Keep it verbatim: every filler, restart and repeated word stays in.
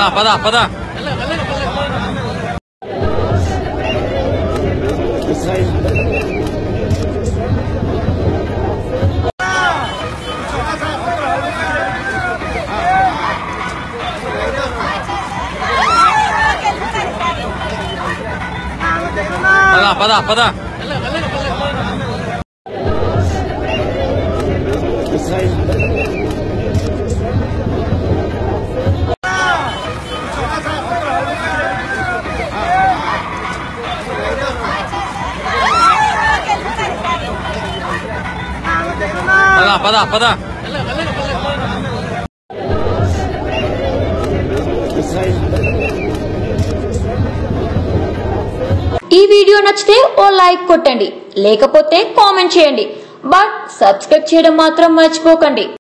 పద పద పద పద పద పద పద పద ఈ వీడియో నచ్చితే ఓ లైక్ కొట్టండి, లేకపోతే కామెంట్ చేయండి. బట్ సబ్స్క్రైబ్ చేయడం మాత్రం మర్చిపోకండి.